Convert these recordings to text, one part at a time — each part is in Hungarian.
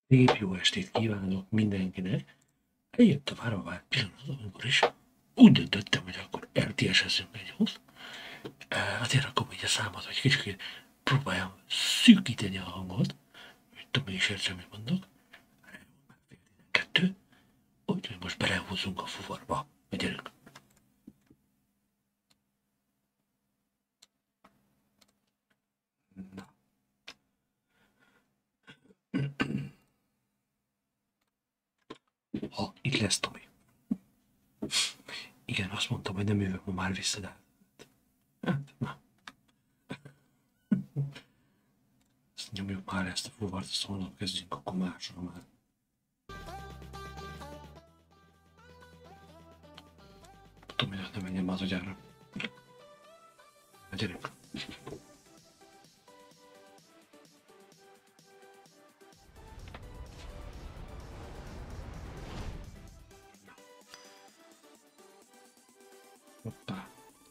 Szép jó estét kívánok mindenkinek. Eljött a várva várt pillanat, amikor is úgy döntöttem, hogy akkor RTS-ezünk egy jót. Azért rakom így a számot, hogy kicsit próbáljam szűkíteni a hangot, hogy többen is értsem, mit mondok. Fél 12, úgyhogy most belehúzunk a fuvarba. Gyerünk! Na. Ha, itt lesz Tomi. Igen, azt mondtam, hogy nem jövök ma már vissza, de hát, na. Ezt nyomjuk már ezt a fuvart, azt holnap kezdjünk, akkor másra már. Tominak nem menjen már az agyára. Na, gyerünk! Hoppá.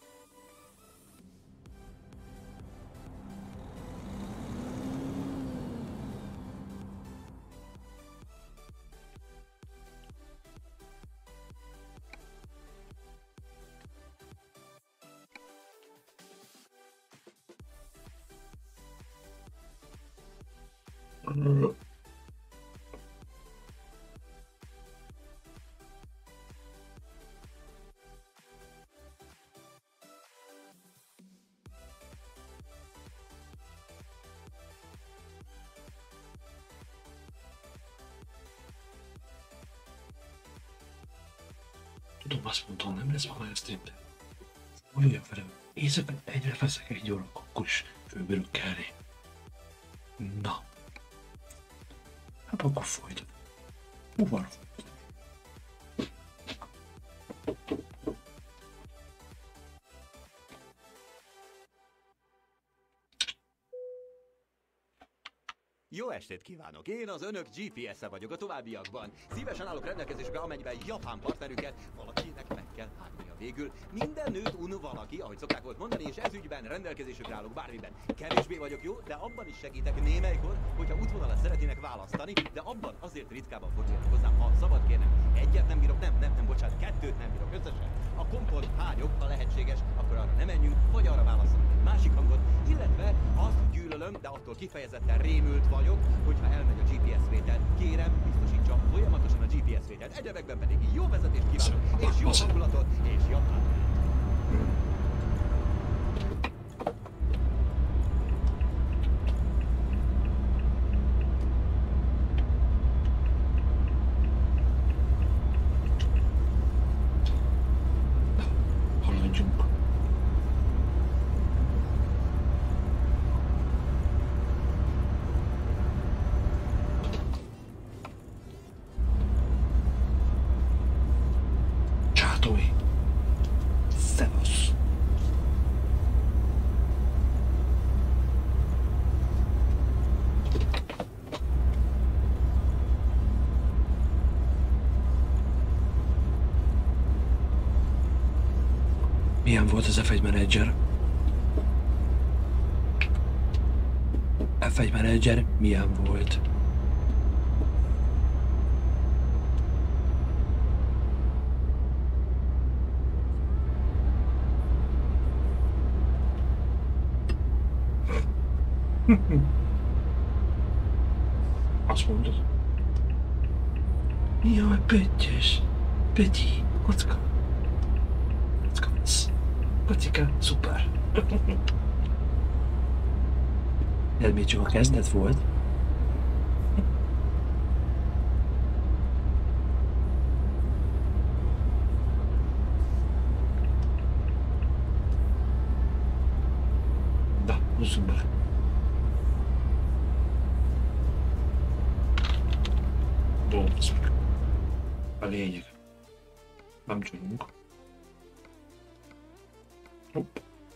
Tudom, azt mondtam, nem lesz ma már stream, de olyan felem, éjszaka egyre feszek egy óra, akkor is főbírok kelni. Na. Hát akkor folytat. Fuvar. Jó estét kívánok! Én az önök GPS-e vagyok a továbbiakban. Szívesen állok rendelkezésre, amennyiben japán partnerüket valakinek meg kell hánynia végül. Minden nőt un valaki, ahogy szokták volt mondani, és ez ügyben rendelkezésükre állok bármiben. Kevésbé vagyok jó, de abban is segítek némelykor, hogyha útvonalat szeretnének választani, de abban azért ritkábban forduljanak hozzám, ha szabad kérnem. Egyet nem bírok, nem, bocsánat, kettőt nem bírok összesen. A kompot hányok, ha lehetséges, akkor arra nem menjünk, vagy arra válaszolunk egy másik hangot, illetve azt gyűlölöm, de attól kifejezetten rémült vagyok, hogyha elmegy a GPS vétel. Kérem, biztosítsa folyamatosan a GPS vételt. Egyebekben pedig jó vezetést kívánok, és jó hangulatot, és japán. Haladjunk. Csátói. Szevasz. Milyen volt az F1 menedzser? F1 menedzser milyen volt? Azt mondod? Jaj, Pettyes! Petty, kocka! Kocka lesz. Kocika, szuper! Ez még csak a kezdet volt. Na, húzzunk bele. Dolgoz meg. A lényeg. Nem tudunk. Hopp.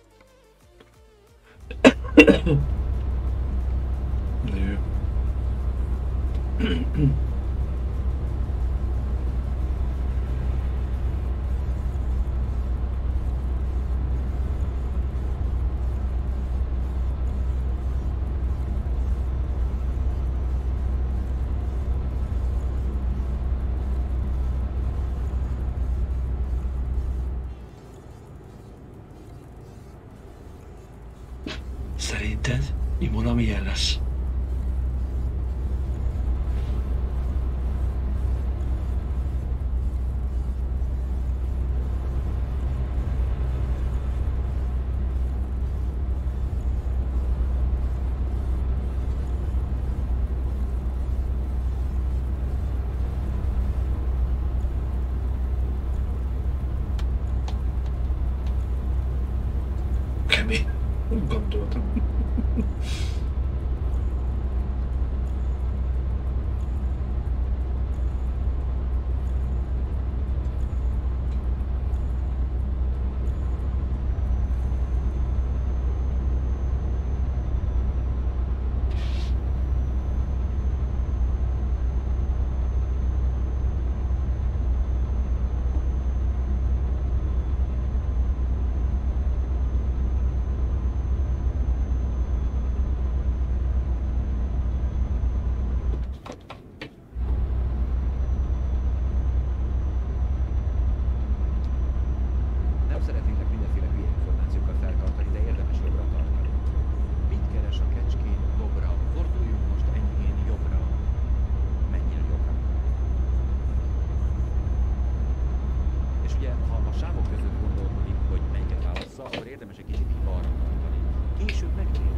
De jó. Érted? Imola milyen lesz? Kemény. Gondoltam. Nem szeretnének mindenféle hülye információkkal feltartani, de érdemes jobbra tartani. Mit keres a kecskén? Jobbra. Forduljunk most enyhén jobbra. Menjél jobbra. És ugye, ha a sávok között gondolkodik, hogy melyiket válassza, akkor érdemes egy kicsit így balra tartani. Később megtér.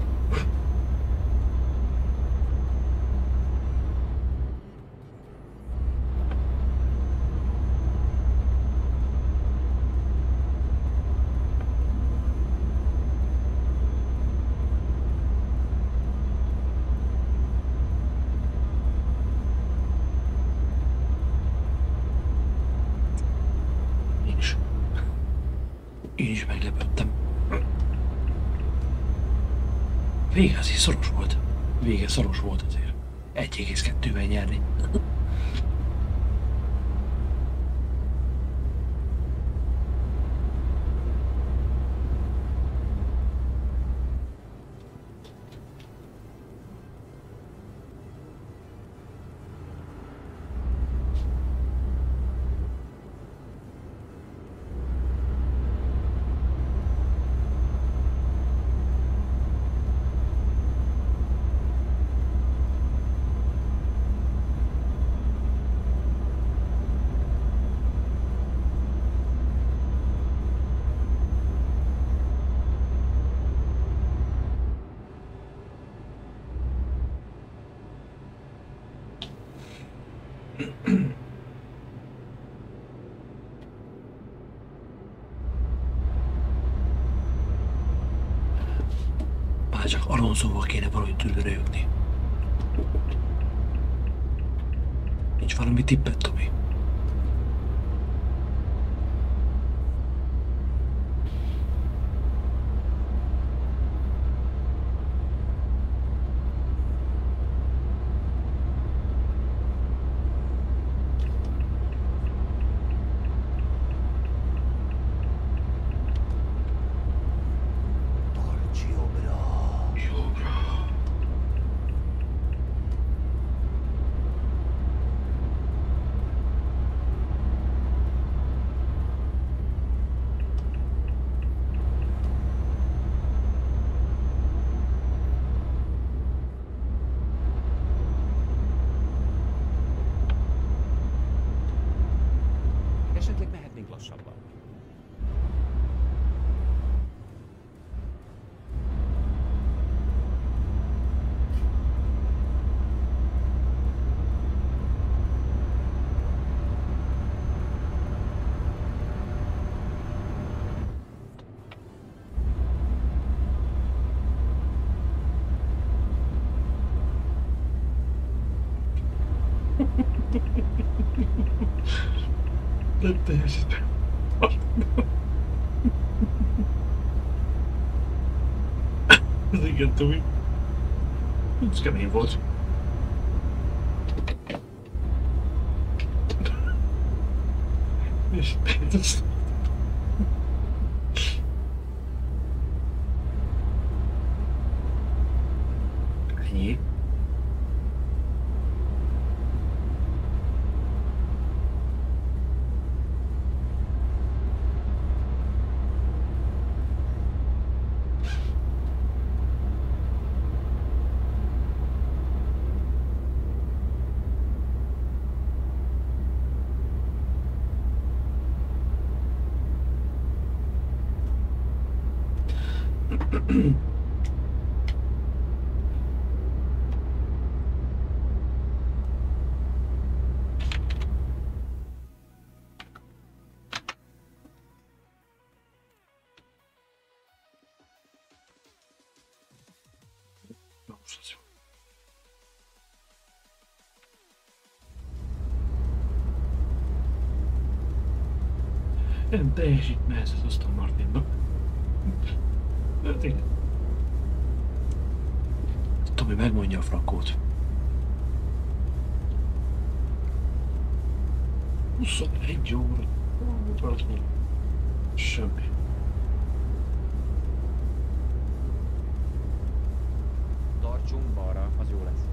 Én is meglepődtem. Vége azért szoros volt. Vége szoros volt azért. 1,2-vel nyerni. Már csak Alonsoval kéne valahogy tőle jutni. Nincs valami tippet, Tomi? Esetleg mehetnénk lassabban. De teljesen. Ez igen, Tomi. Ez kemény volt. És ez... Ennyi. Nem teljesítne ez az Aston Martinba. Tényleg. Tomi megmondja a frankót. 21 óra. Semmi. Tartsunk balra, az jó lesz.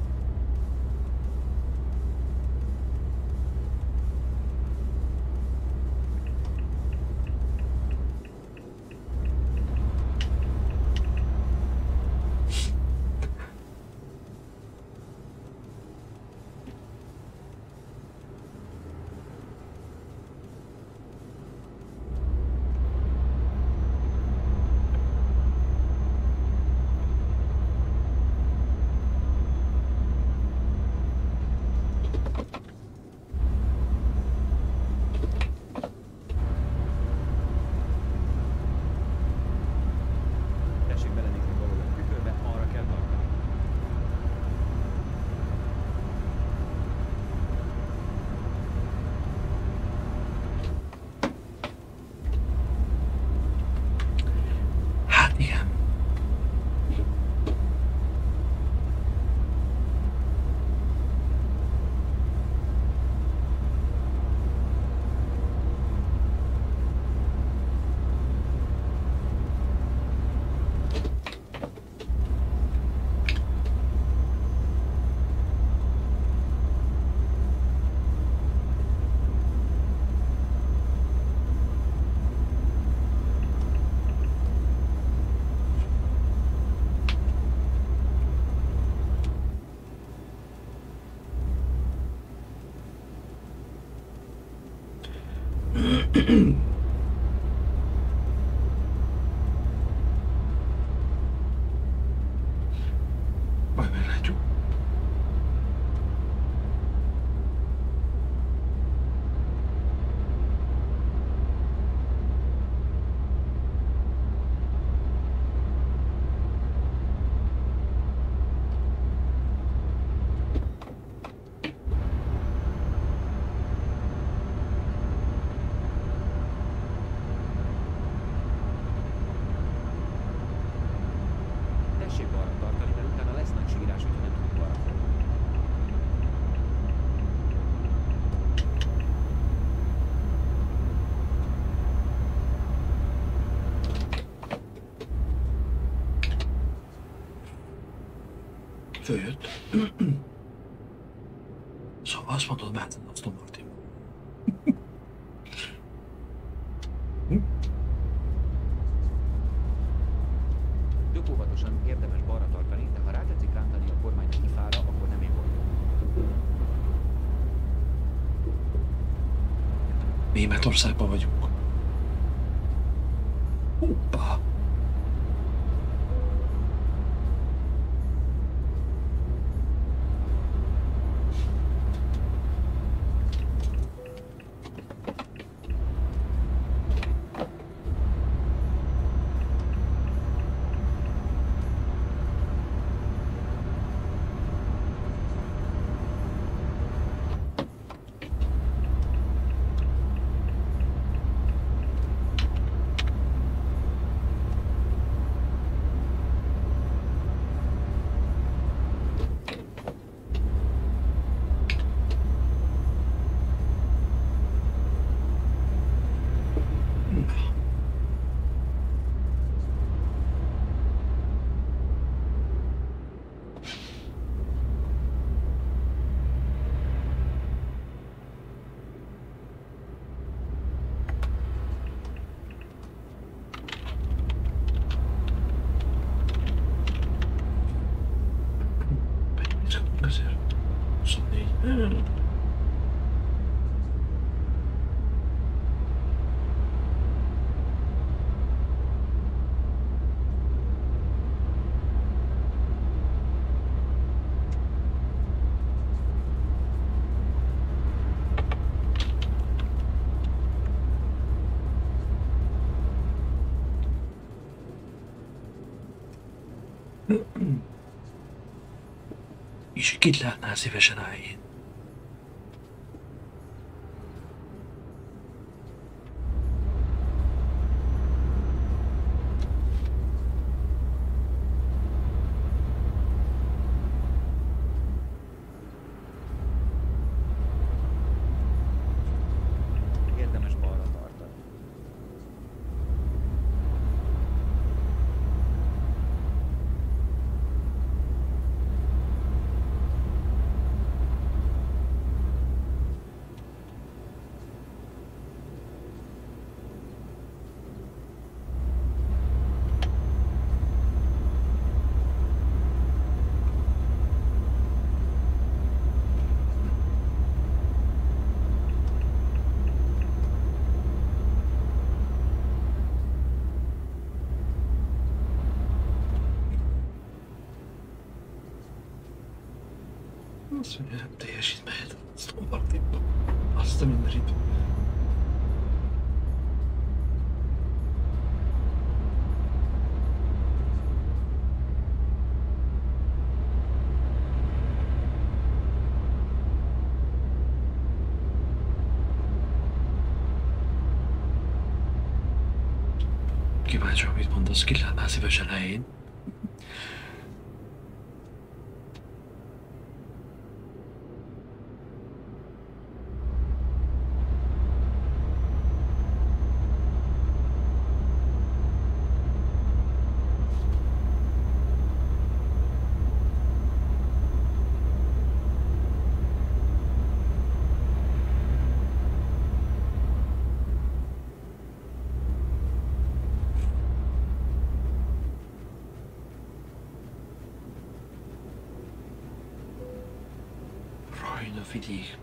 Majd meglátjuk. Tessék balra tartani, mert utána lesz nagy sírás, hogyha nem tudunk balra fordulni. Följött. Szóval azt mondod, mehetsz az Aston Martin. Tök óvatosan érdemes balra tartani, de ha rátetszik rántani a kormányt a fára, akkor nem én voltam. Németországban vagyunk. Hoppá! És kit látnál szívesen állén? Érdemes balra tartani. Azt mondja, nem teljesít mehet. Azt bombardiba. Azt a mindenit. Kíváncsi, mit mondasz, ki látnál szívesen helyén? Rajna vidék.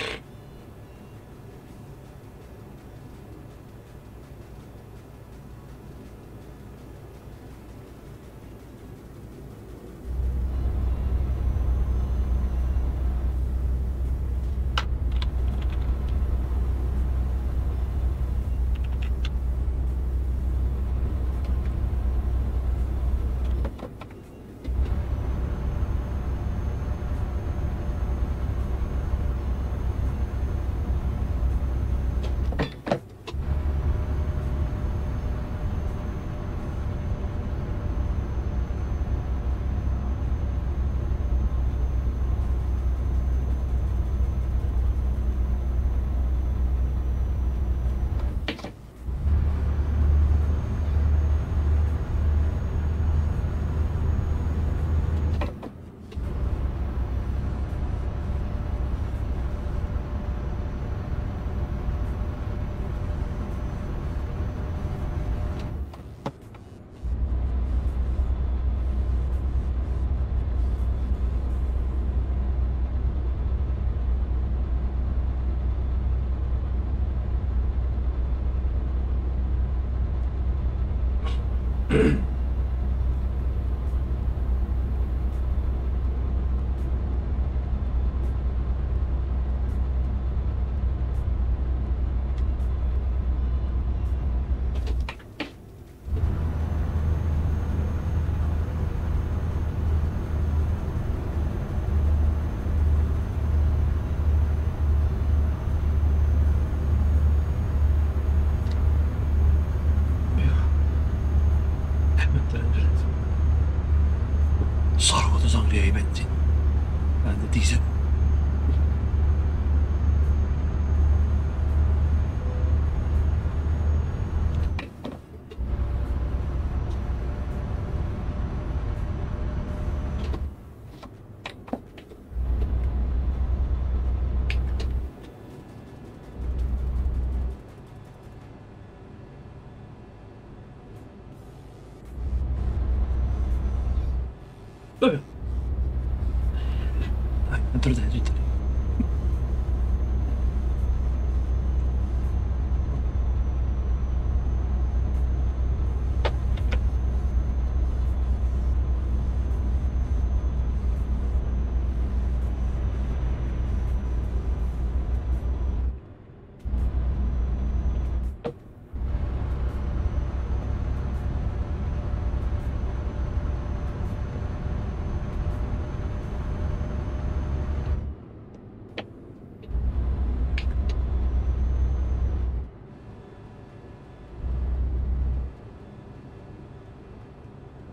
Szar volt az angliai benzin. De dízel.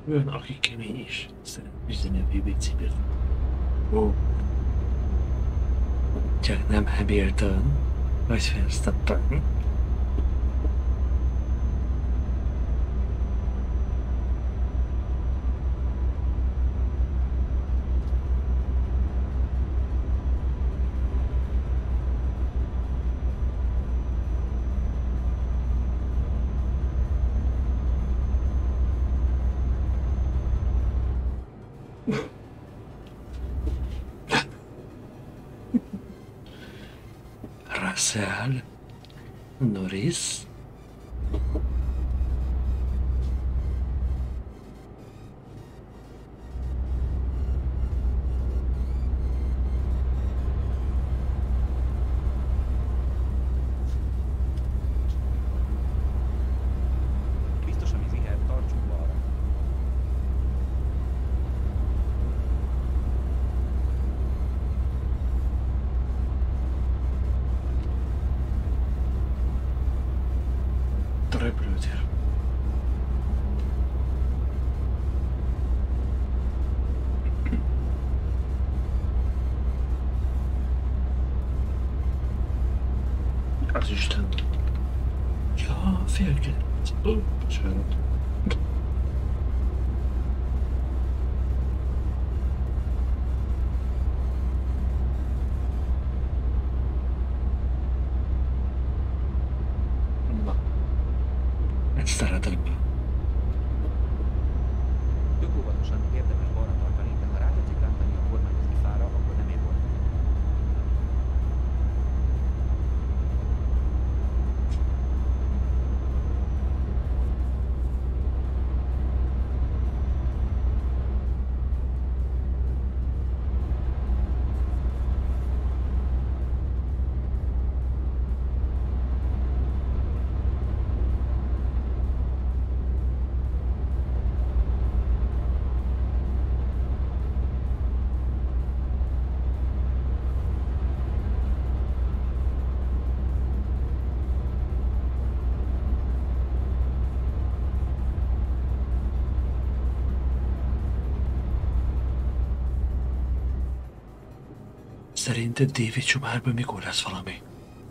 Ön, aki kemény is szeret üzeni a BBC-ben. Ó. Csak nem Hamilton, vagy Verstappen. Russell, Norris. Biztos, ami ziher, tartsunk balra. A repülőtér. Az Isten. Ja, fél 9. Ó, bocsánat. Na. Ezt szeretem. Tök óvatosan érdemes balra tartani, de ha rátetszik rántani a kormányozni fára, akkor nem ér volt. Szerinted David Schumachberben mikor lesz valami?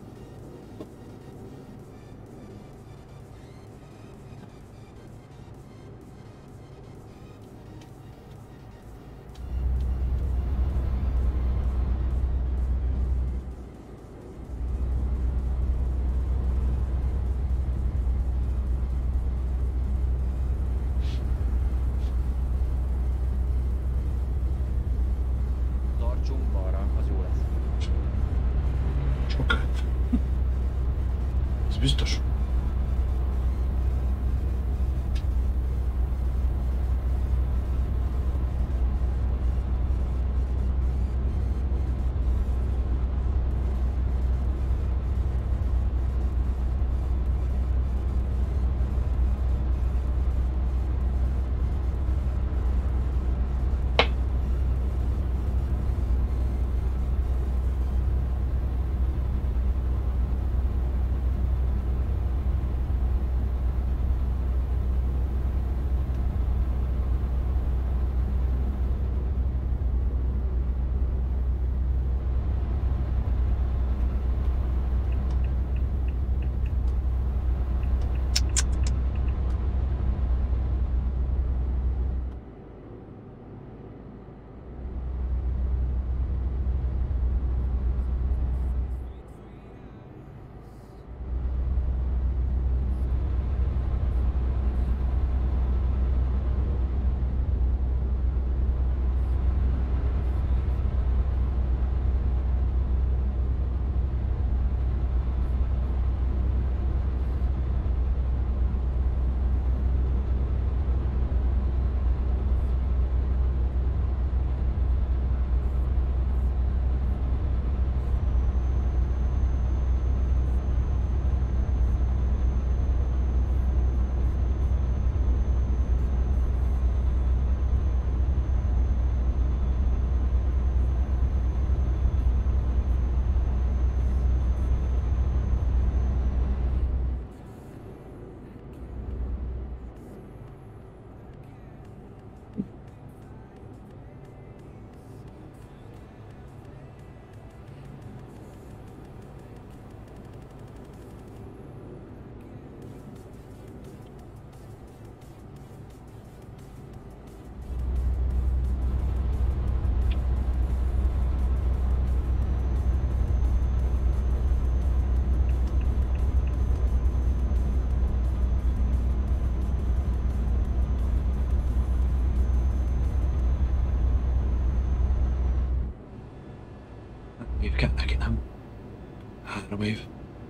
Tartsunk balra, az jó lesz. Sokat. Ez biztos. 3 év.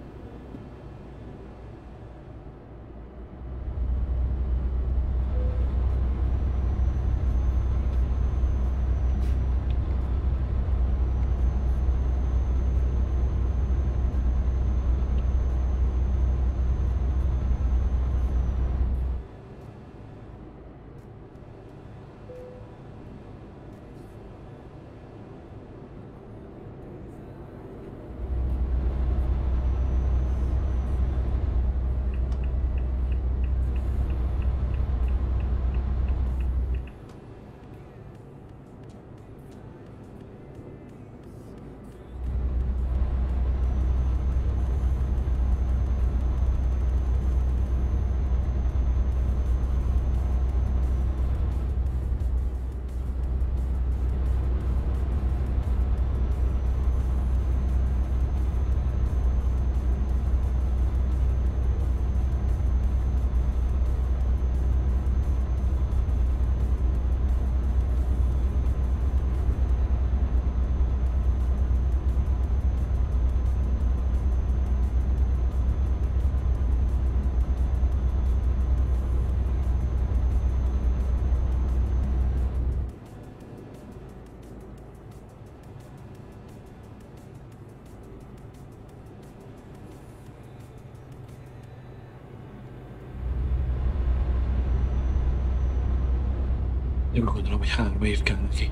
Én úgy gondolom, hogy 3 év kell neki.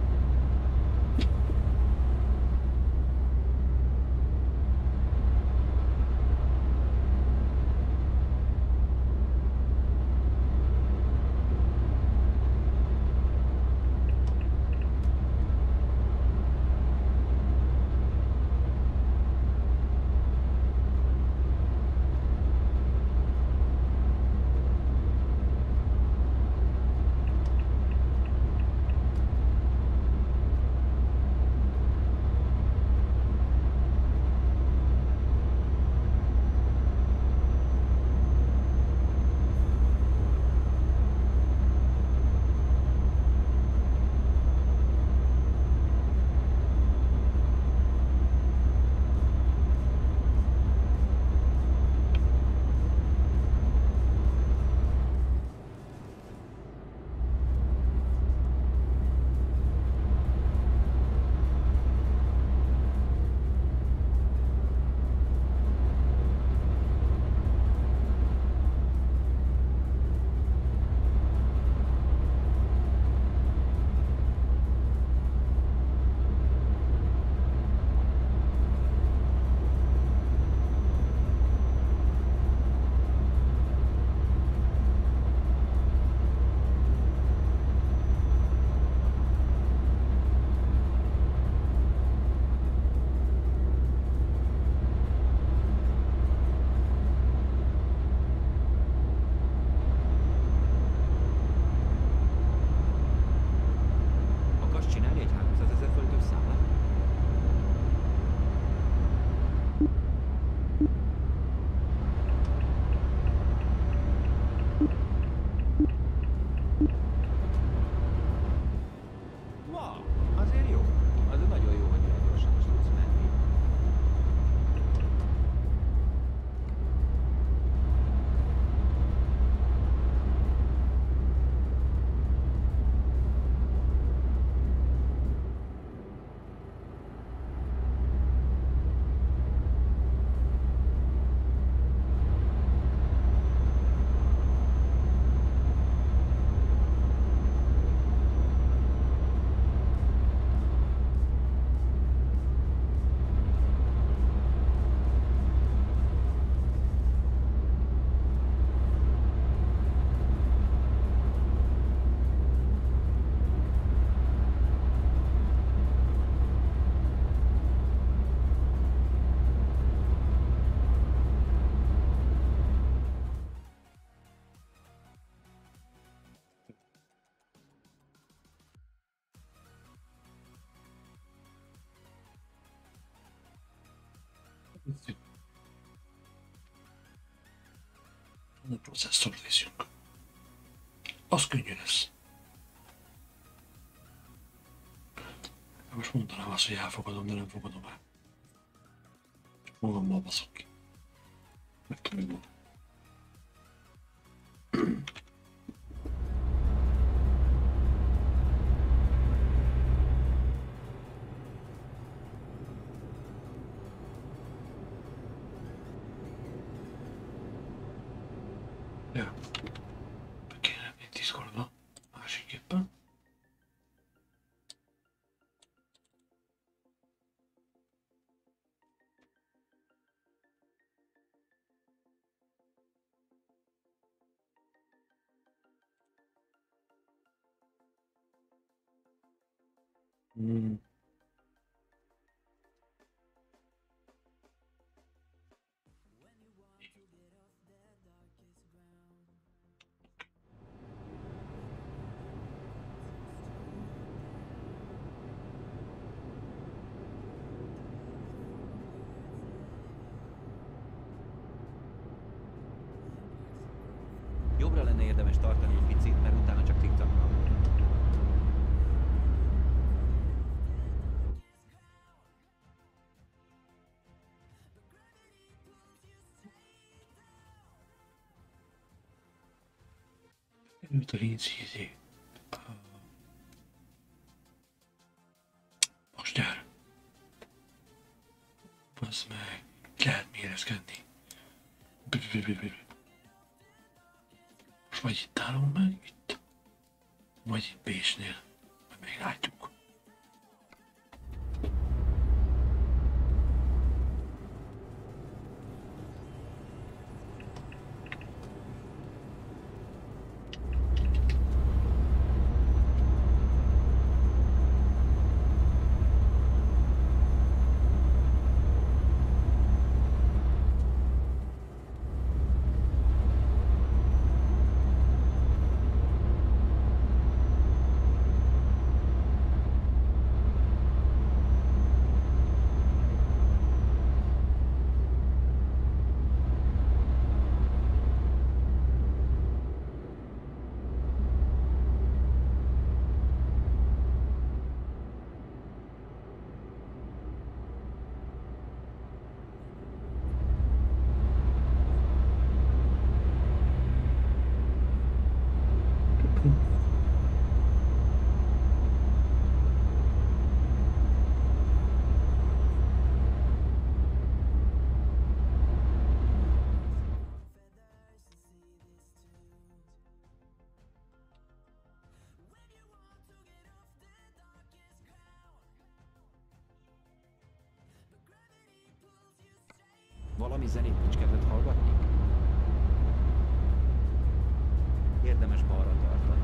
Akarsz csinálni egy 300 000 forintos számlát? Wow, azért jó. Az nagyon jó, hogy ilyen gyorsan is tudsz menni. A processzort nézzünk. Az könnyű lesz. Most mondanám azt, hogy elfogadom, de nem fogadom el. Magammal baszok ki. Megmondom. Ja. Be kéne menni Discordba. Másikképpen. Jobbra lenne érdemes tartani egy picit, mert utána csak cikcaknak. Előtt a rinci most gyere. Bazd meg. Lehet mérezkedni. Most vagy itt állunk meg, itt. Vagy itt Bésnél. Majd meglátjuk. Valami zenét nincs kedved hallgatni? Érdemes balra tartani.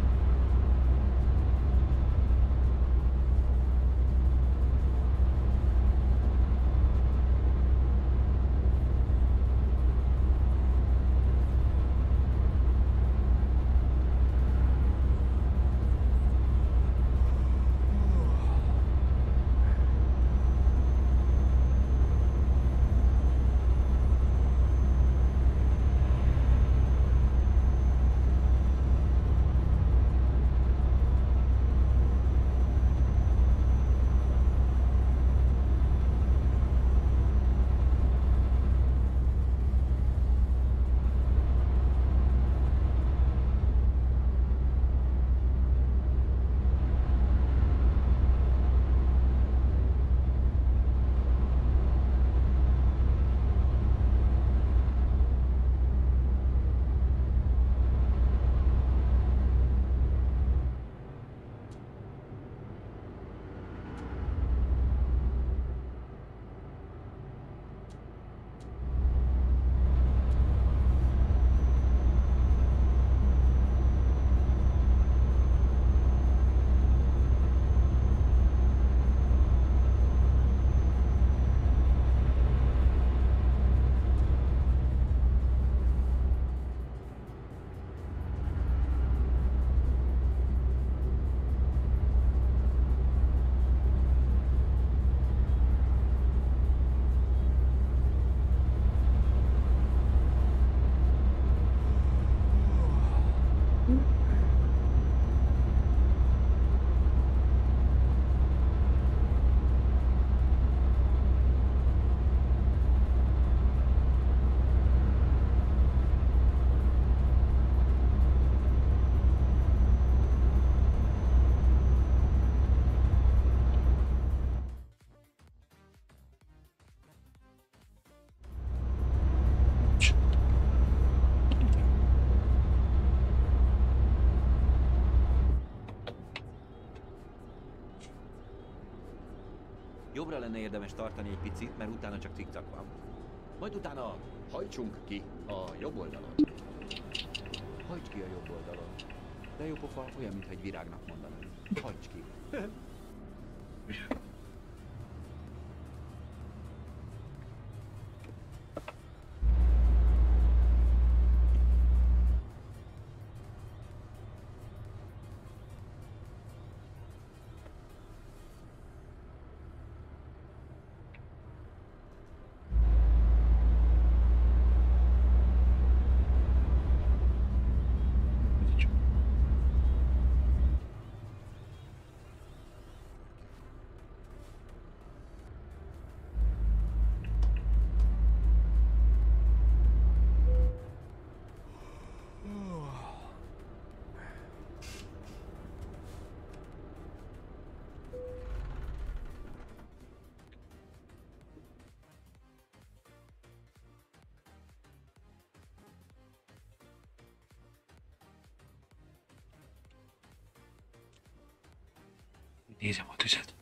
Jobbra lenne érdemes tartani egy picit, mert utána csak cikcak van. Majd utána hajtsunk ki a jobb oldalon. Hajts ki a jobb oldalon. De jó pofa, olyan, mintha egy virágnak mondanád. Hajts ki. Nézem a tüzet.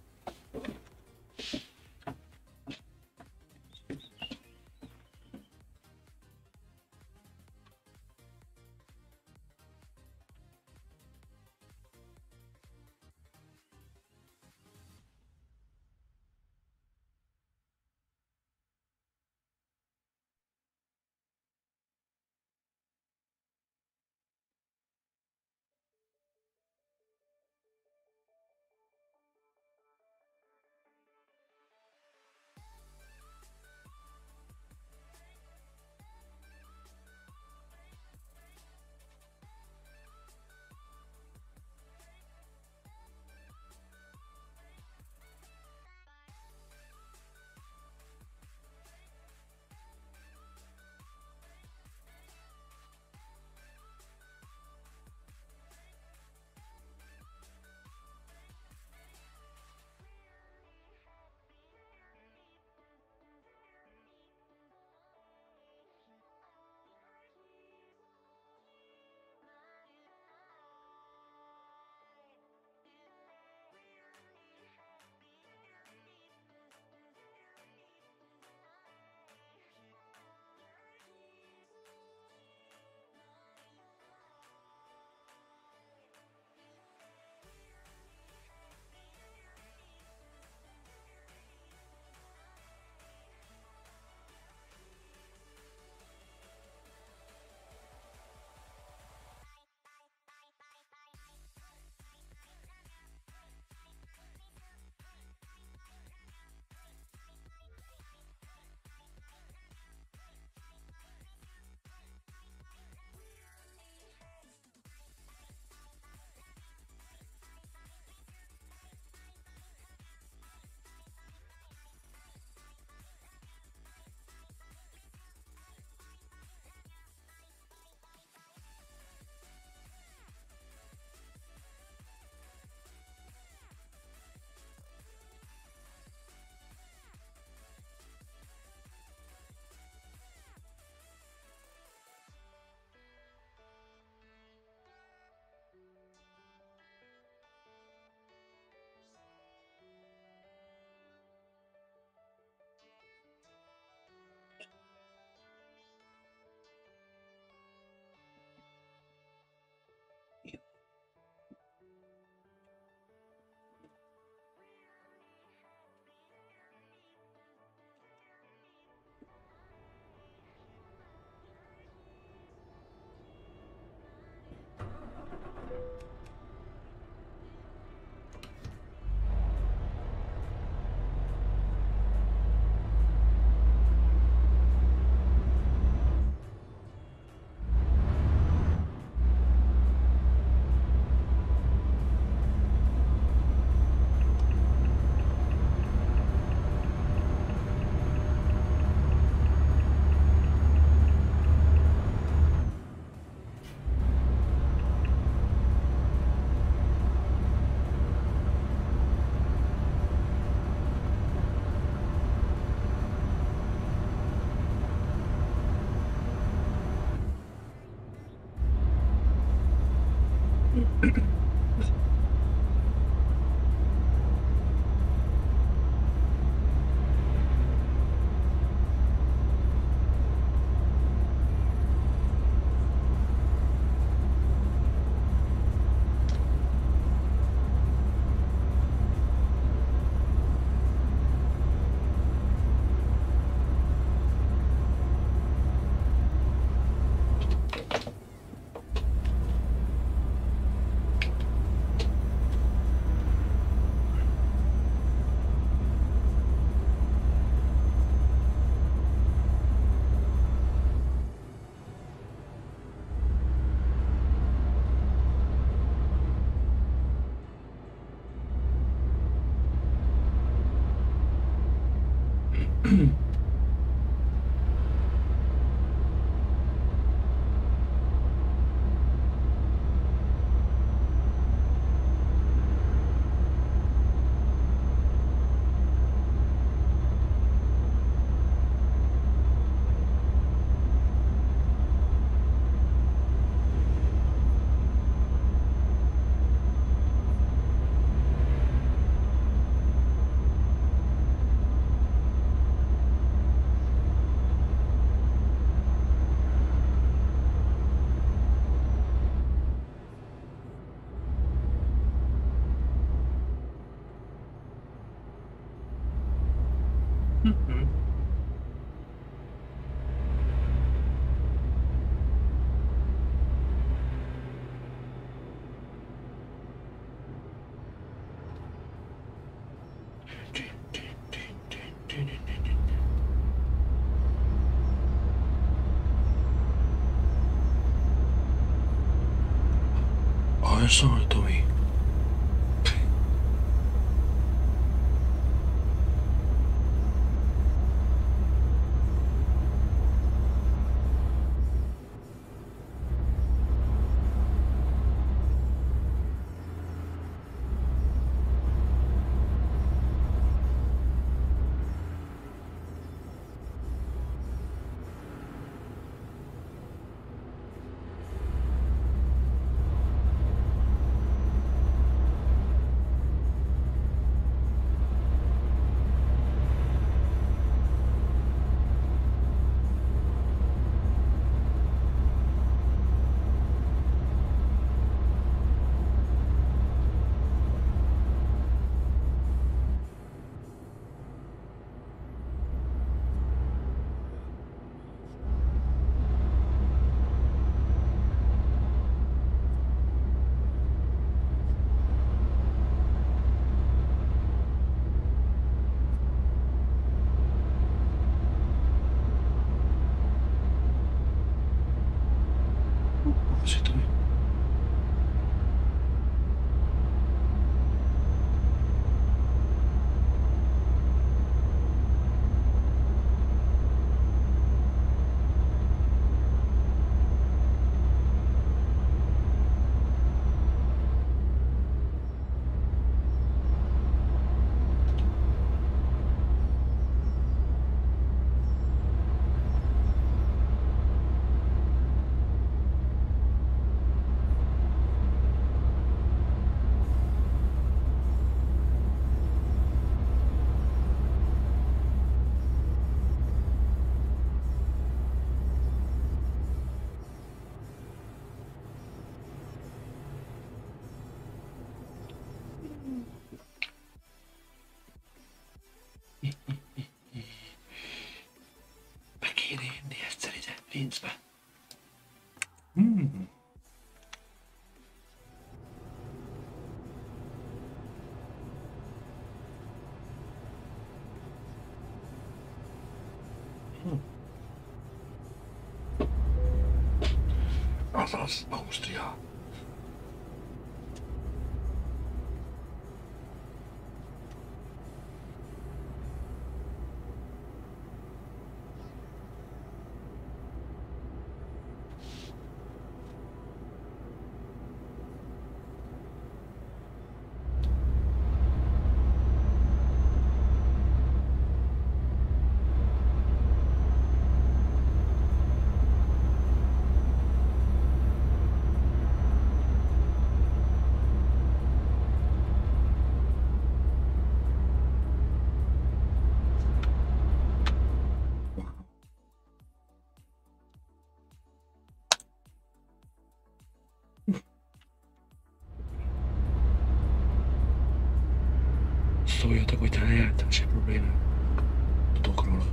Oh, sorry, Tommy. Così, Tommy. Be kéne jönni egyszer ide, Linzbe. Azaz, Ausztria. Szóljatok, hogyha eljárási problémák. Tudok róla.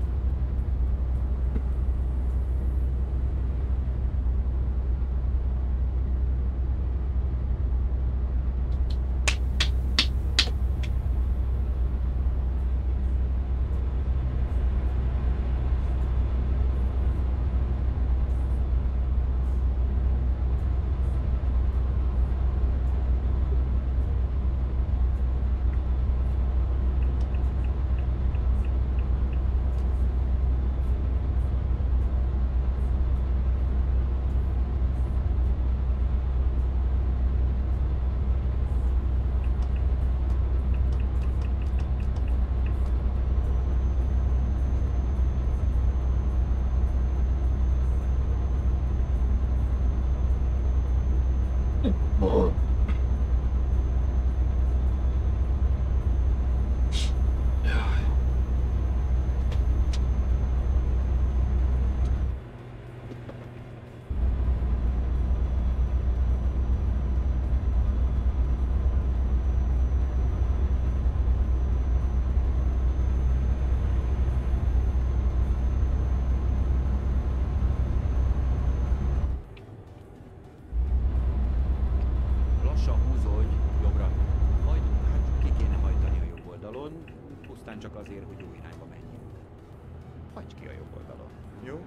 Jaj. Lassan húzódj jobbra. Majd hát ki kéne hajtani a jobb oldalon, pusztán csak azért, hogy jó irányba menjünk. Hagyd ki a jobb oldalon. Jó?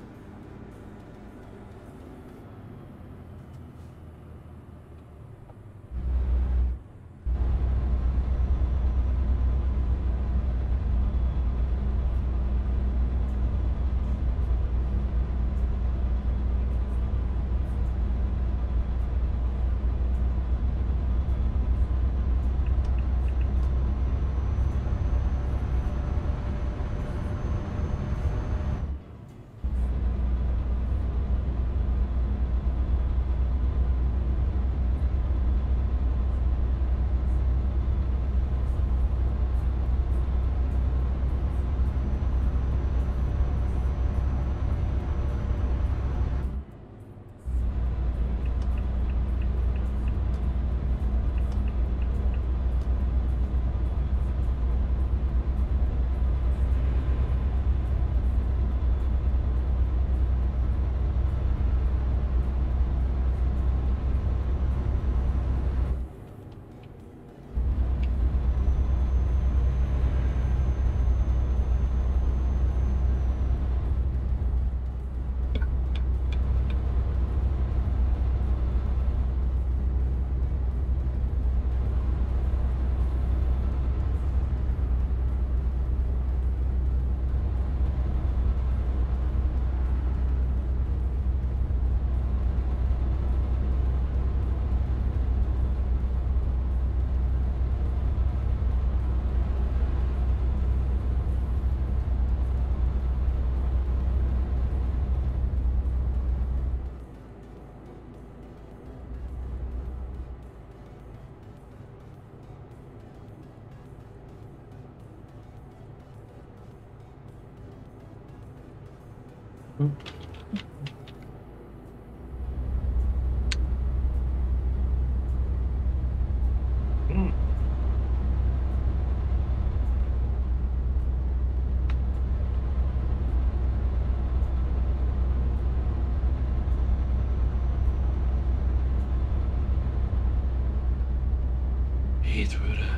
Hétfőre.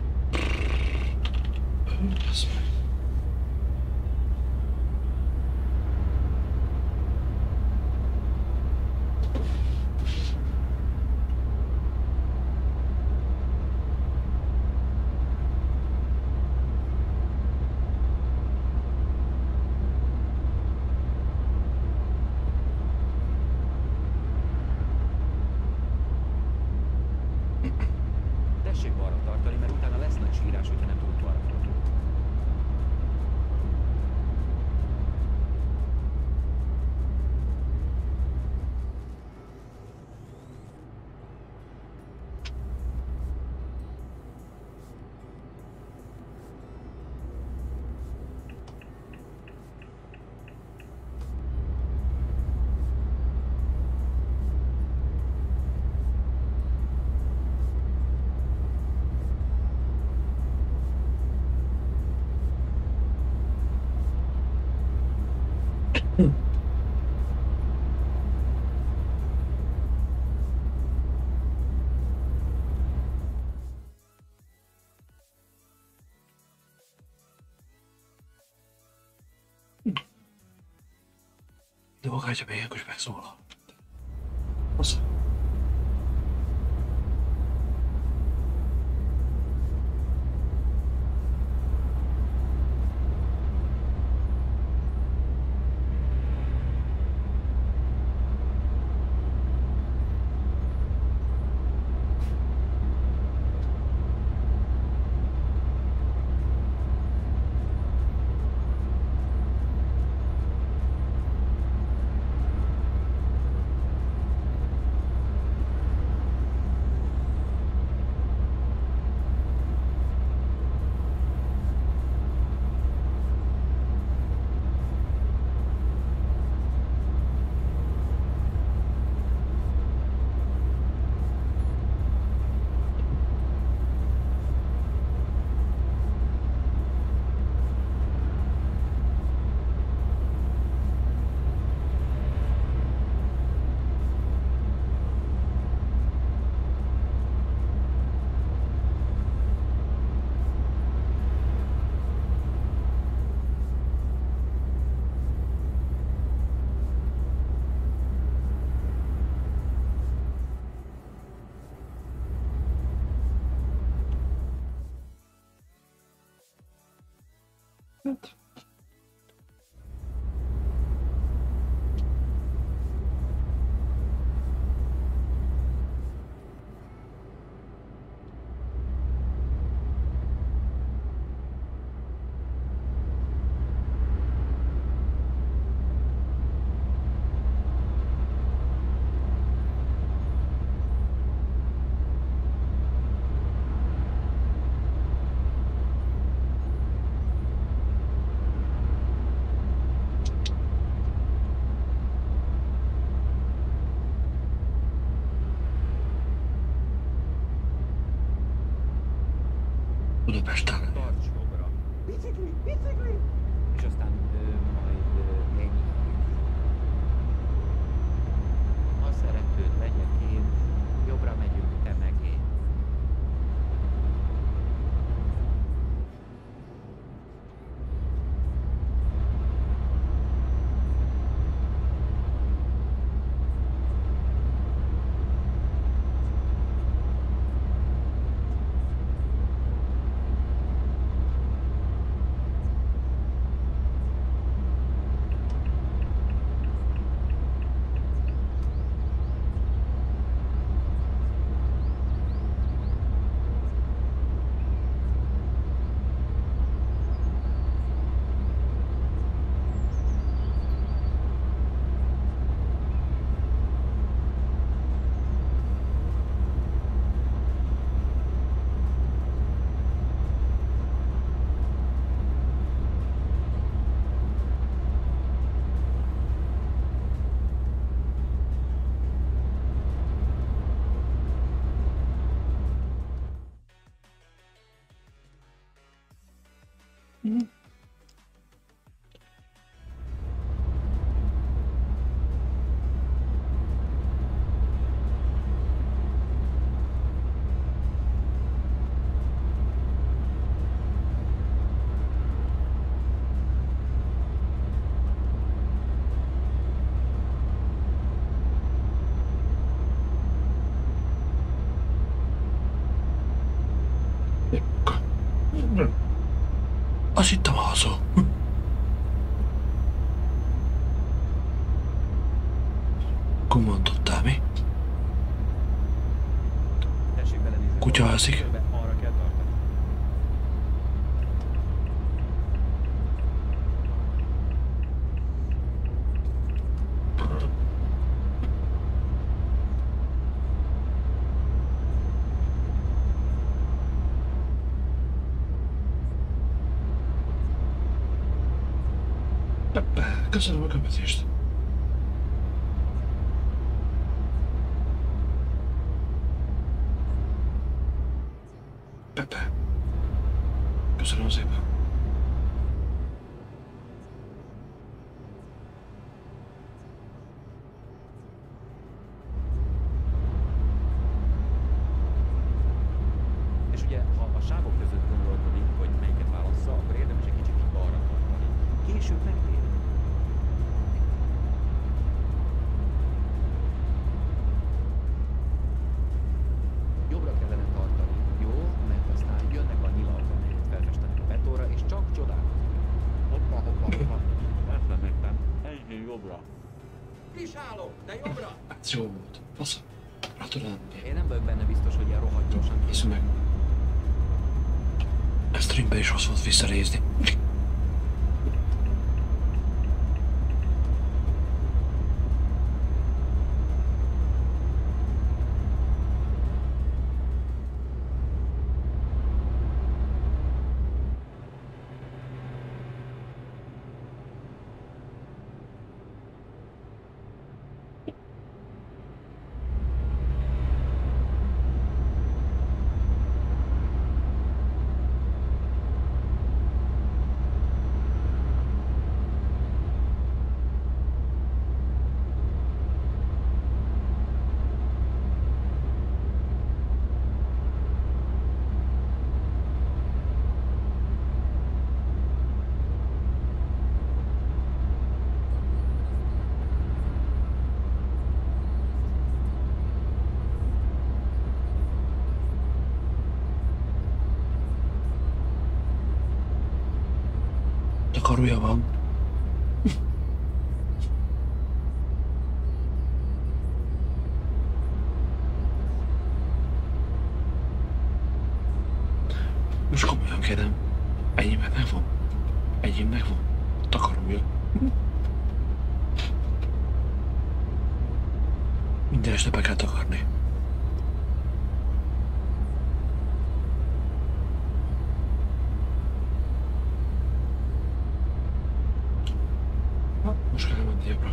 Basz meg. Tessék balra tartani, mert utána lesz nagy sírás, hogyha nem tudunk balra fordulni. Dolgálja be ilyenkor is megszólal. Az. Hát. Budapest talán. Tarts jobbra. Bicikli, bicikli! És aztán majd ennyi. Ha szeretőd legyek én, jobbra megyünk, te meg én. Azt hittem alszol. Akkor mondottál mi? Tessék belenézni. Kutya alszik. Arra kell tartani. Pepe, köszönöm a követést. Pepe, köszönöm szépen. És ugye, ha a sávok között gondolkodik, hogy melyiket válassza, akkor érdemes egy kicsit balra tartani. Később megtér. Jobbra kellene tartani, jó? Mert aztán jönnek a nyilak, amelyet felfestenek a betóra, és csak csodálkozik. Hoppa, hoppa, hoppa. Ezt nem értem. Ennyi jobbra. Friss háló, de jobbra! Ez jó volt. Fasz. Gratulálok. Én nem vagyok benne biztos, hogy ilyen rohadt gyorsan Hiszem meg. Ezt streambe is rossz volt visszarézni. takarója van. Most komolyan kérem, enyémet megvan. Enyém megvan. Takarója. Minden este be kell takarni. Most kell menni jobbra.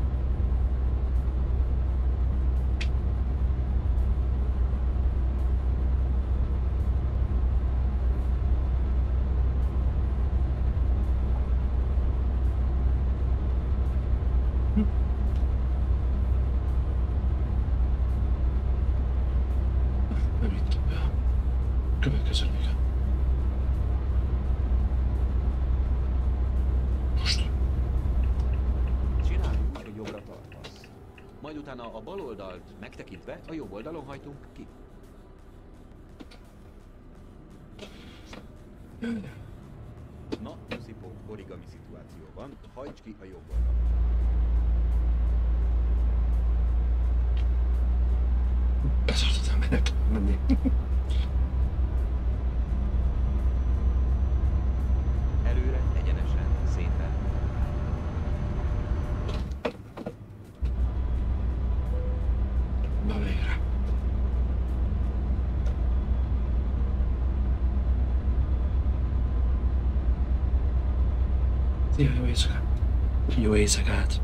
Nem itt be. Következő igen. Most. Csináljuk, hogy jobbra tartasz. Majd utána a bal oldalt megtekintve a jobb oldalon hajtunk ki. Na, Szipó, origami szituációban hajts ki a jobb oldalon. Beszartad emberek menni. Előre, egyenesen, szétre. Na végre. Szia, jó éjszakát. Jó éjszakát.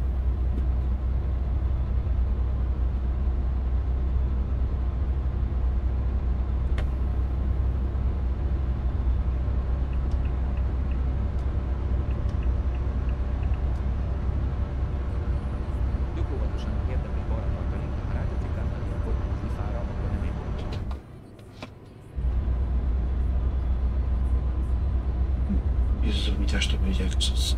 Tök óvatosan érdemes balra tartani, ha rátetszik rámenni a kormányozni fára, akkor nem épp volt. Jézus, mit ástam, hogy elköszönsz.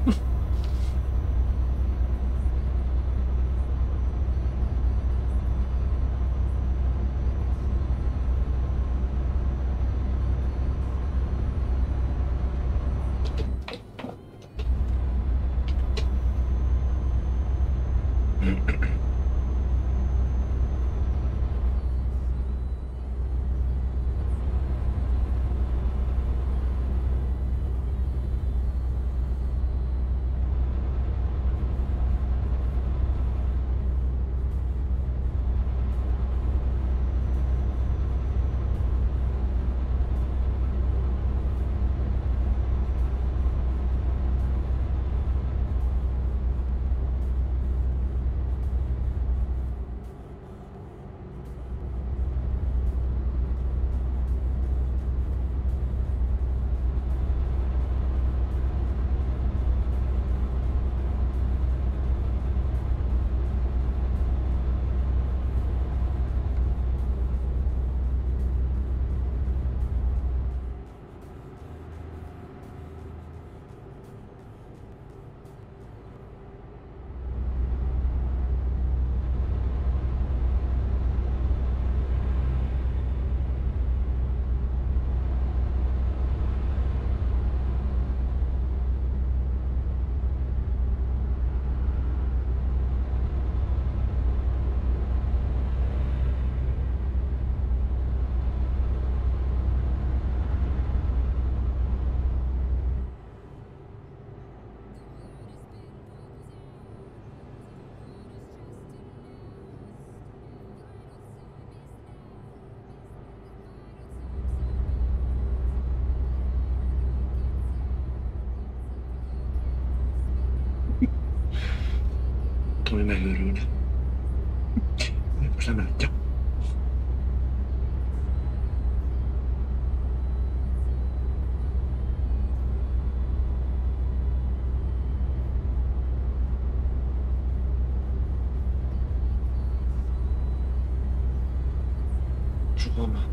Tomi megőrülne. Most nem látja. Sokan már.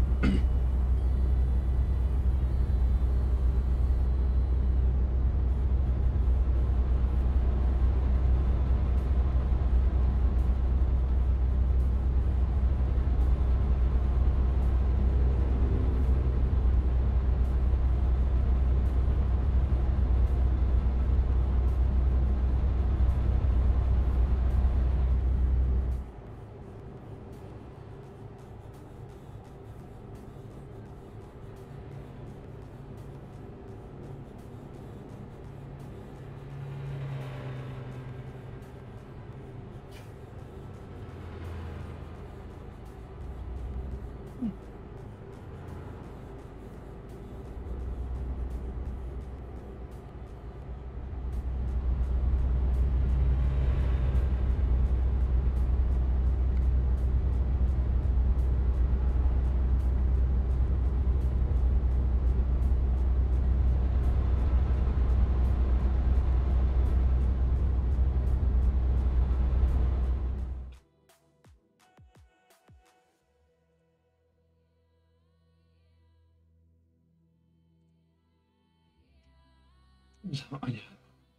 Ez a anyád.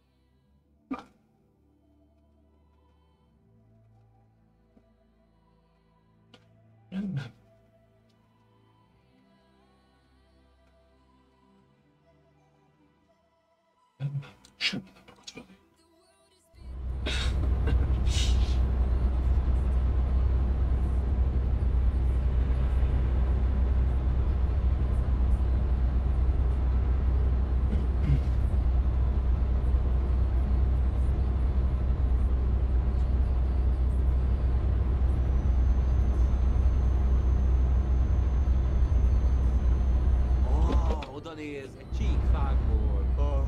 Nem. Semmi nem rakott felé. Oda néz, egy csík fákból.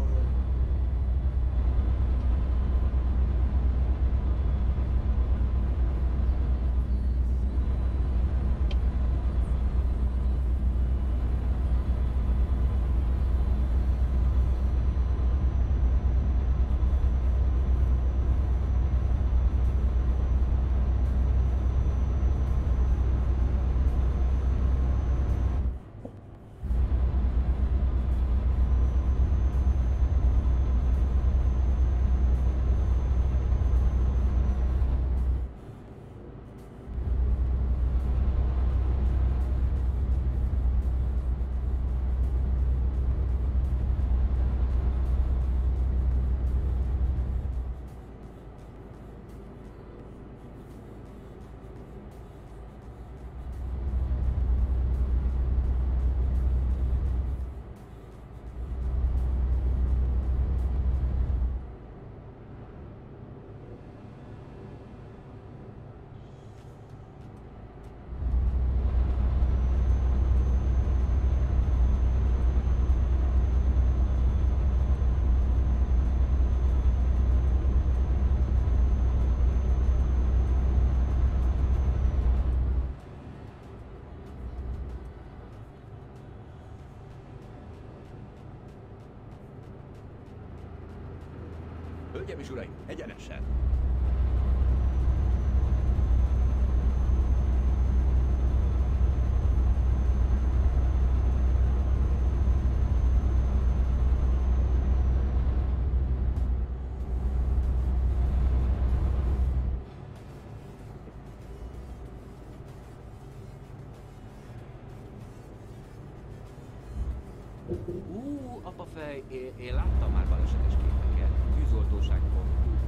Hölgyeim és uraim, egyenesen! Apafej, én láttam már balesetes képeket, tűzoltóságból.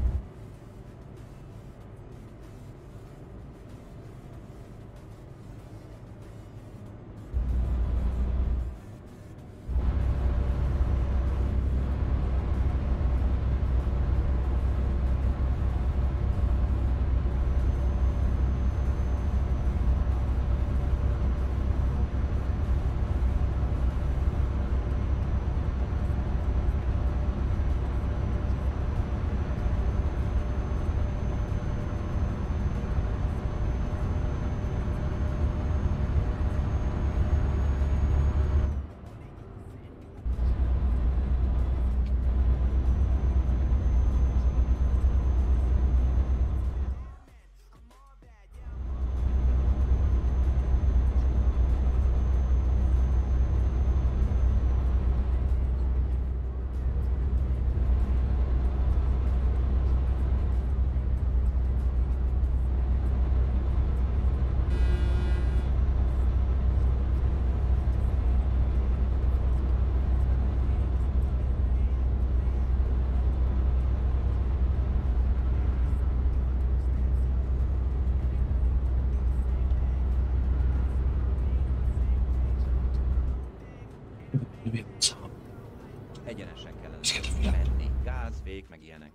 Egyenesen kellene menni. Gáz, fék, meg ilyenek.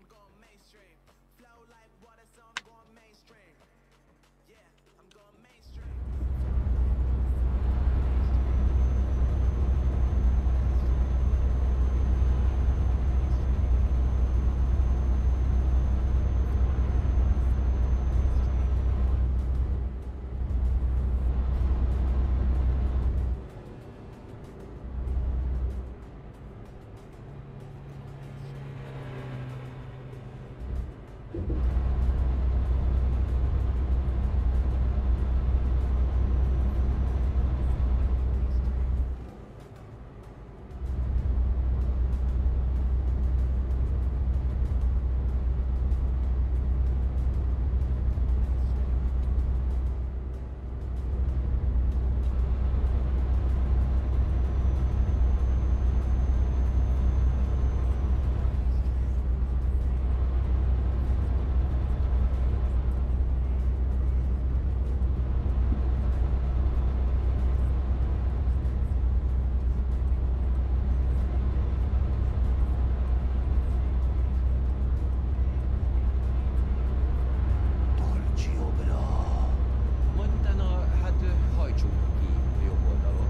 hajtsunk ki a jobb oldalon.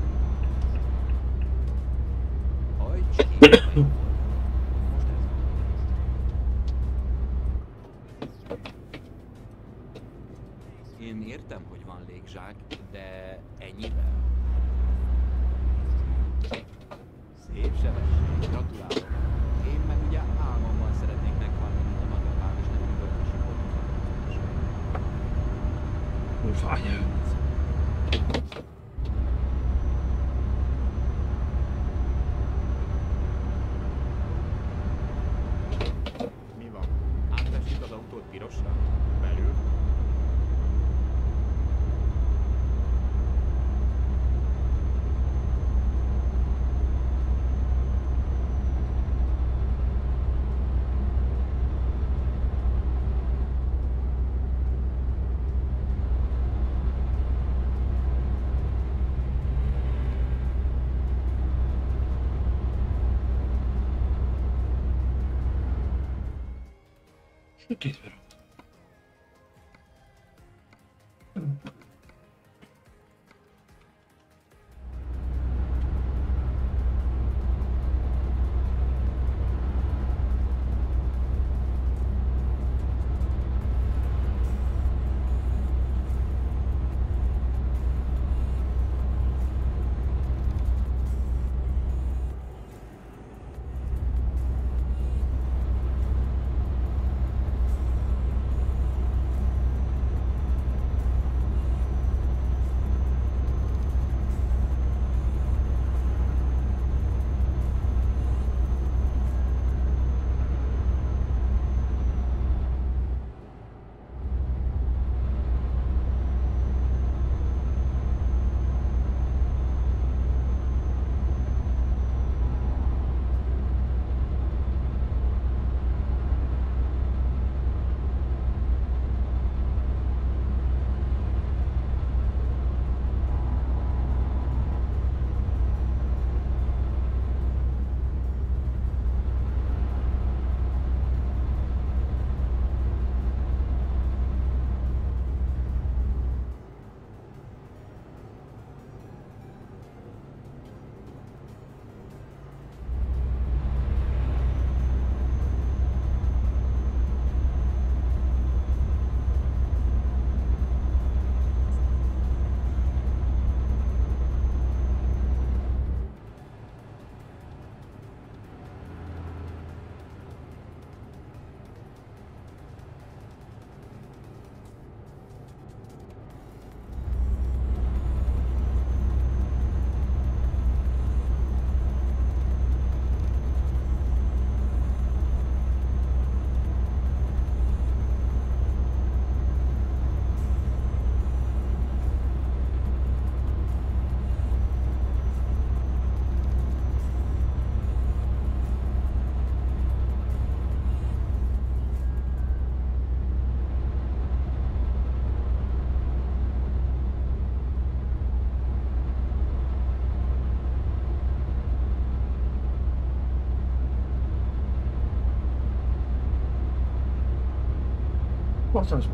Hajts ki a jobb oldalon. Most ez. Én értem, hogy van légzsák, de ennyivel. Szép sebesség, gratulálok. Én meg ugye álmomban szeretnék meghalni, mint a nagyapám, és nem tudok kisipolni. Várjál. Mi van? Áttessük az autót pirosra? Belül? Sötétbe rak. Basszus.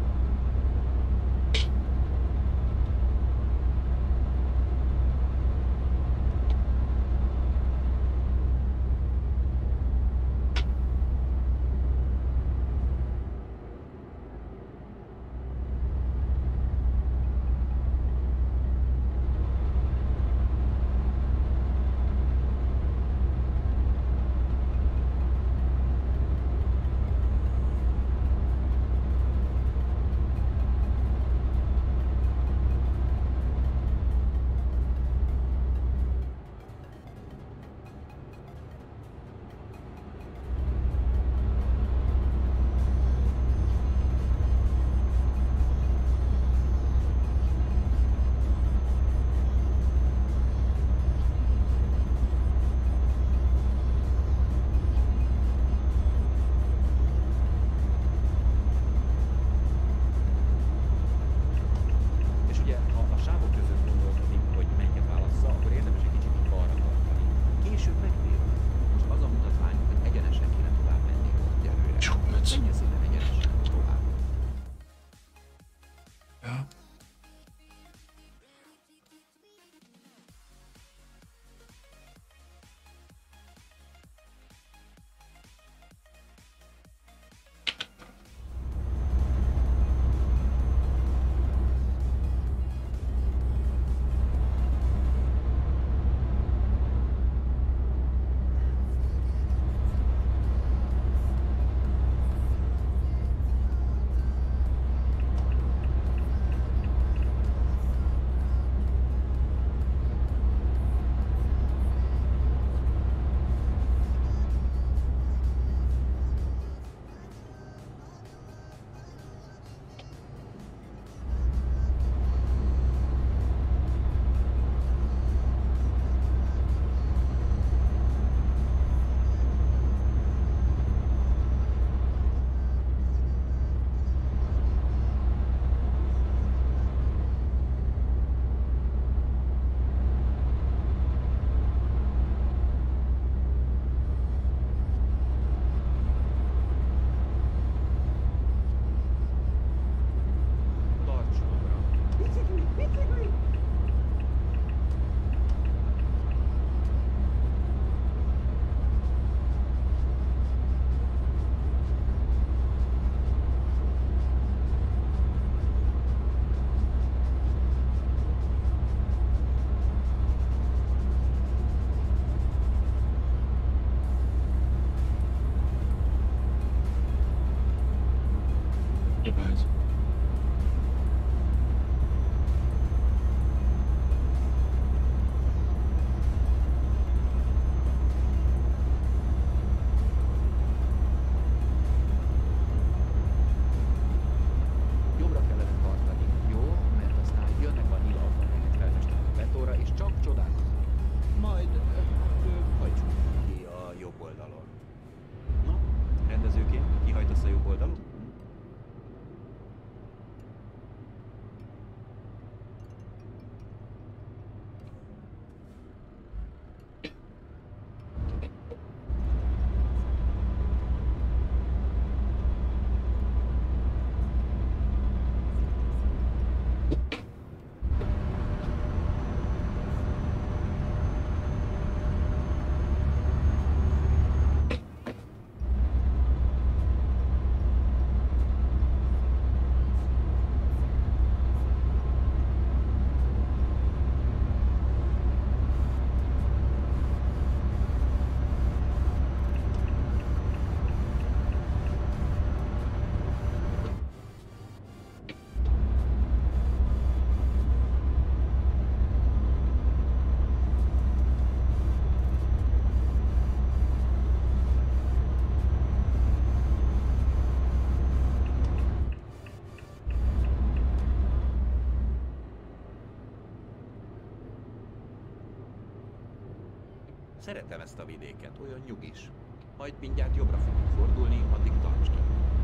Szeretem ezt a vidéket, olyan nyugis. Majd mindjárt jobbra fogunk fordulni, addig tarts ki.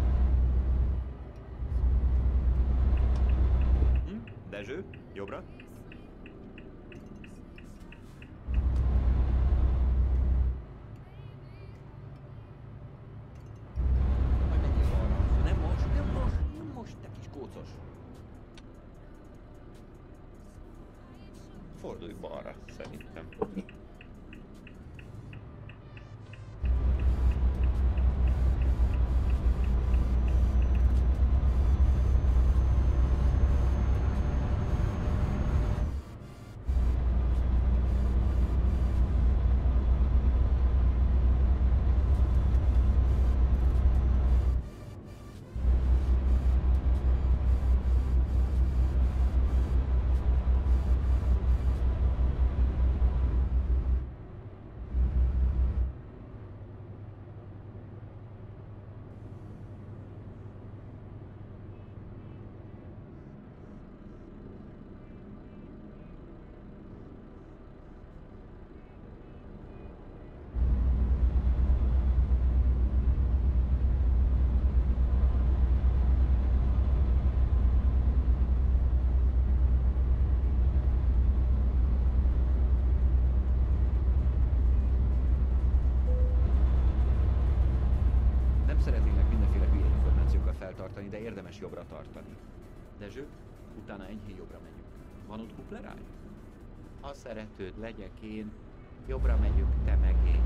Dezső, jobbra. Majd menjél balra. Nem most, nem most, nem most, te kis kócos. Fordulj balra, szerintem. Feltartani, de érdemes jobbra tartani. Dezső, utána enyhén jobbra megyünk. Van ott kupleráj? Ha szeretőd, legyek én, jobbra megyünk, te meg én.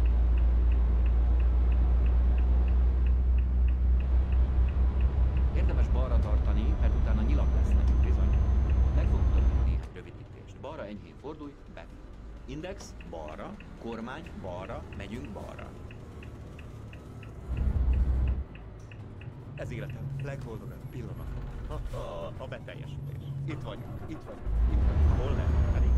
Érdemes balra tartani, mert utána nyilak lesznek, bizony. Meg fogunk tanulni néhány rövidítést. Balra enyhén fordulj, be. Index, balra, kormány, balra, megyünk balra. Ez életem legboldogabb pillanata. A beteljesítés. Itt vagyunk, itt vagyunk, itt vagyunk. Hol nem, pedig.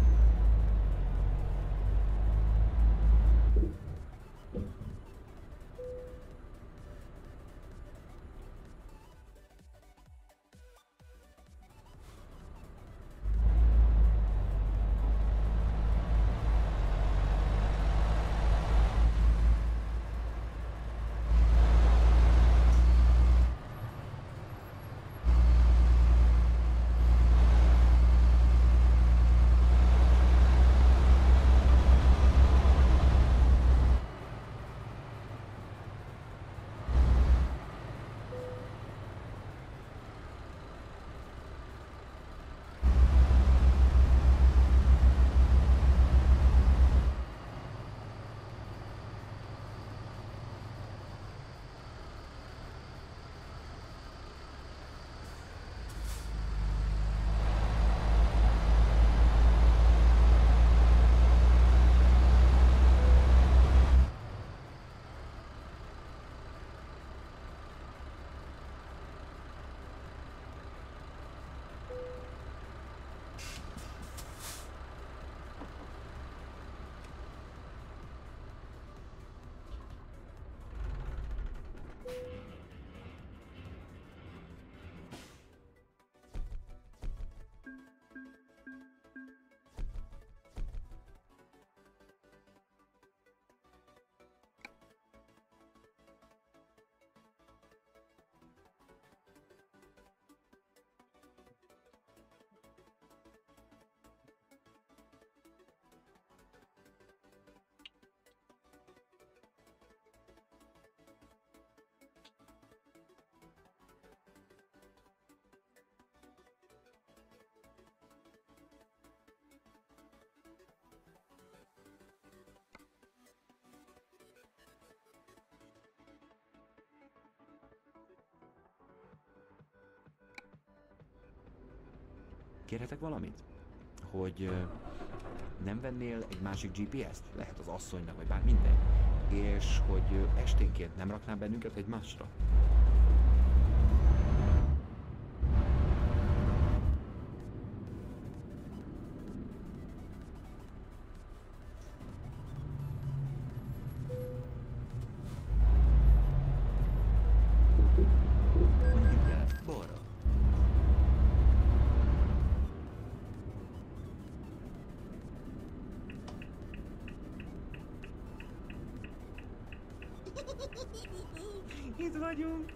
Kérhetek valamit? Hogy nem vennél egy másik GPS-t? Lehet az asszonynak, vagy bár minden. És hogy esténként nem raknál bennünket egymásra? Itt vagyunk.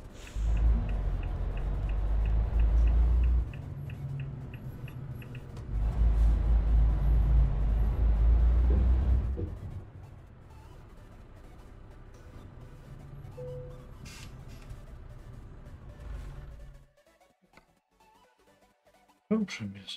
Nem, semmi ez.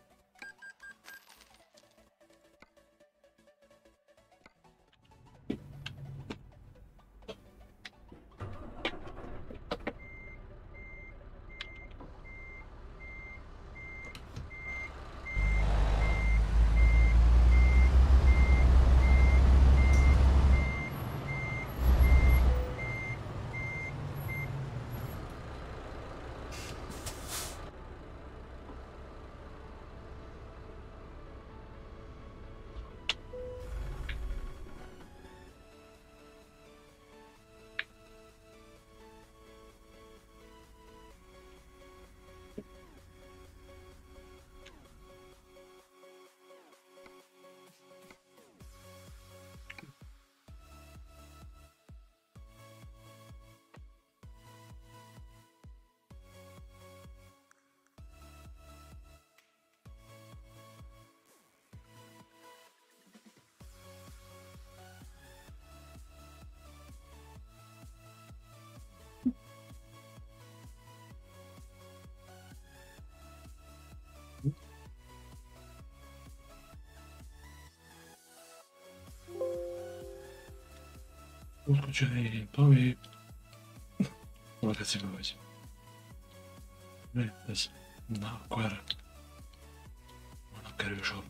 Scusami, poi... Come cazzo che vuoi? Adesso... No, guarda. Non ho capito.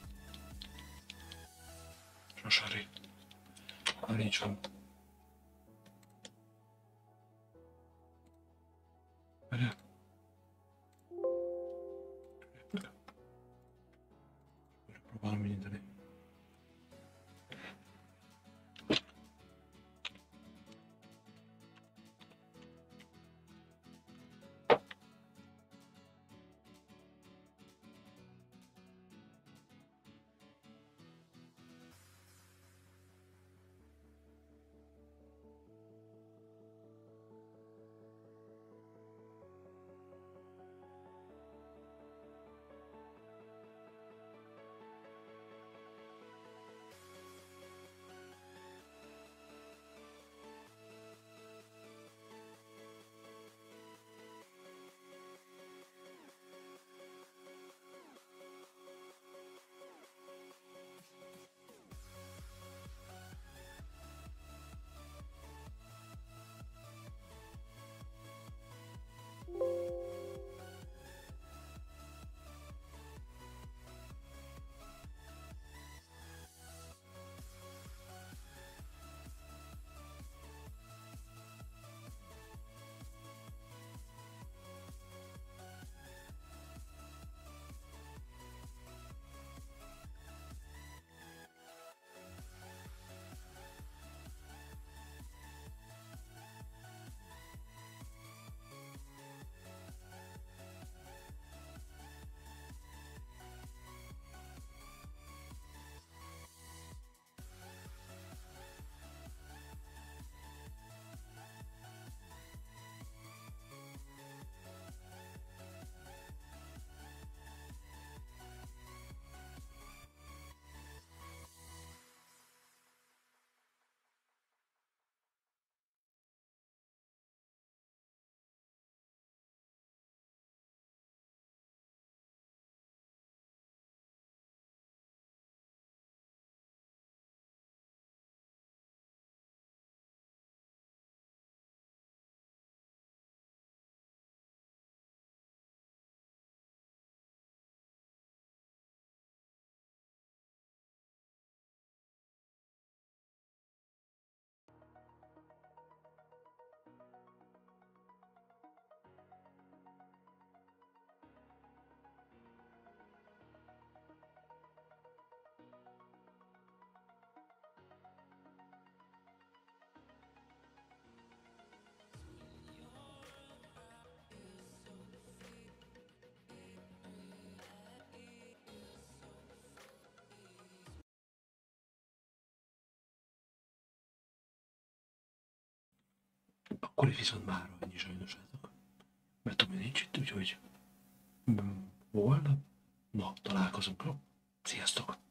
Şaşarı. Arayacağım. Böyle. Böyle provarmi niente. Akkor itt viszont már annyi sajnos ezek. Mert Tomi nincs itt, úgyhogy holnap, találkozunk. Sziasztok!